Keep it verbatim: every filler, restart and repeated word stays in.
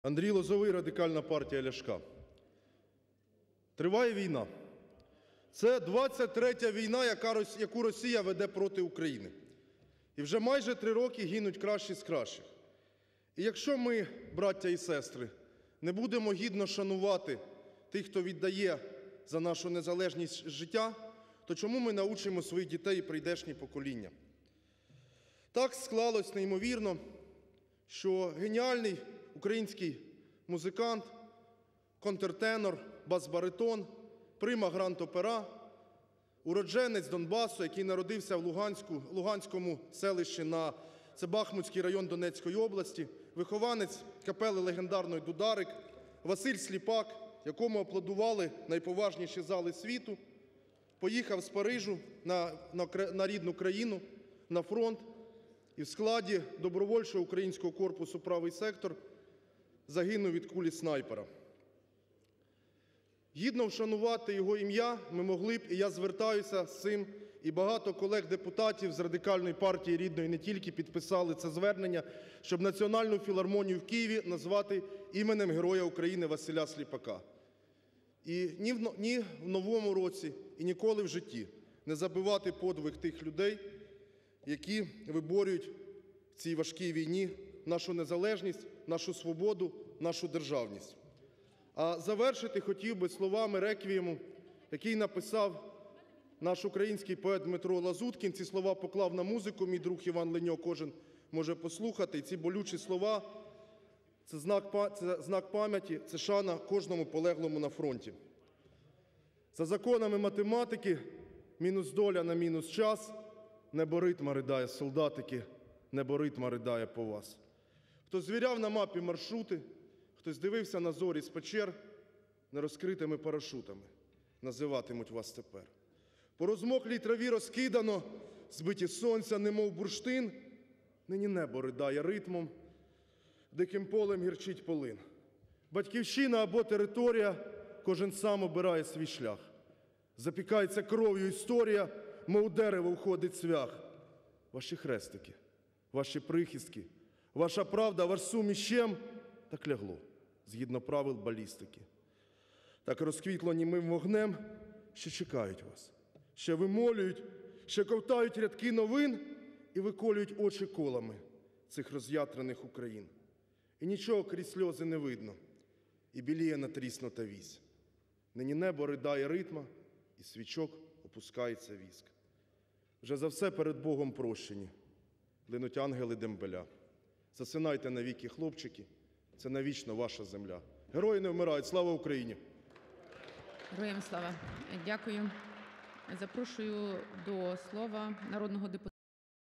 Андрій Лозовий, Радикальна партія Ляшка. Триває війна. Це двадцять третя війна, яку Росія веде проти України. І вже майже три роки гинуть кращі з кращих. І якщо ми, браття і сестри, не будемо гідно шанувати тих, хто віддає за нашу незалежність життя, то чому ми научимо своїх дітей і прийдешні покоління? Так склалось неймовірно, що геніальний український музикант, контртенор, бас-баритон, прима гранд-опера, уродженець Донбасу, який народився в Луганську, Луганському селищі, на це Бахмутський район Донецької області, вихованець капели легендарної «Дударик», Василь Сліпак, якому аплодували найповажніші зали світу, поїхав з Парижу на, на, на рідну країну, на фронт, і в складі добровольчого українського корпусу «Правий сектор» загинув від кулі снайпера. Гідно вшанувати його ім'я ми могли б, і я звертаюся з цим, і багато колег-депутатів з Радикальної партії рідної не тільки підписали це звернення, щоб Національну філармонію в Києві назвати іменем Героя України Василя Сліпака. І ні в, ні в новому році, і ніколи в житті не забувати подвиг тих людей, які виборюють в цій важкій війні нашу незалежність, нашу свободу, нашу державність. А завершити хотів би словами реквієму, який написав наш український поет Дмитро Лазуткін. Ці слова поклав на музику мій друг Іван Леньо, кожен може послухати. І ці болючі слова – це знак, це знак пам'яті, це шана кожному полеглому на фронті. За законами математики, мінус доля на мінус час, небо ритма ридає, солдатики, небо ритма ридає по вас. Хто звіряв на мапі маршрути, хтось дивився на зорі з печер, нерозкритими парашутами називатимуть вас тепер. По розмоклій траві розкидано, збиті сонця, немов бурштин, нині небо ридає ритмом, диким полем гірчить полин. Батьківщина або територія, кожен сам обирає свій шлях. Запікається кров'ю історія, мов дерево входить цвях. Ваші хрестики, ваші прихистки, ваша правда, ваш сум іщем так лягло, згідно правил балістики. Так розквітло німим вогнем, ще чекають вас, ще вимолюють, ще ковтають рядки новин і виколюють очі колами цих роз'ятрених Україн. І нічого крізь сльози не видно, і біліє натріснута вісь. Нині небо ридає ритма, і свічок опускається віск. Вже за все перед Богом прощені, линуть ангели дембеля. Засинайте навіки, хлопчики, це навічно ваша земля. Герої не вмирають. Слава Україні! Героям слава! Дякую. Запрошую до слова народного депутата.